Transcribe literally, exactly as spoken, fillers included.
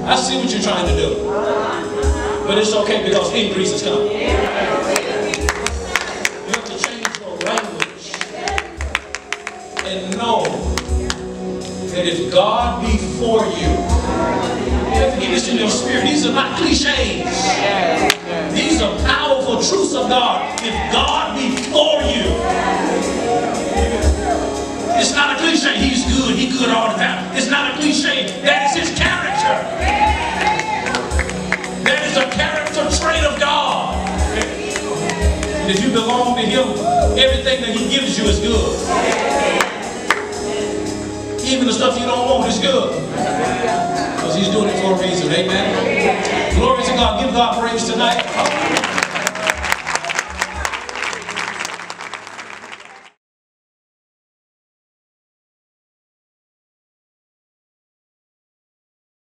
I see what you're trying to do. But it's okay because increase is coming. You have to change your language and know that if God be for you, you have to get this in your spirit. These are not cliches. These are powerful truths of God. If God be for you, it's not a cliche. He's good. He's good all the time. It's not a cliche. That is his character. That is a character trait of God. And if you belong to him, everything that he gives you is good. Even the stuff you don't want is good. Because he's doing it for a reason. Amen. Glory to God. Give God praise tonight.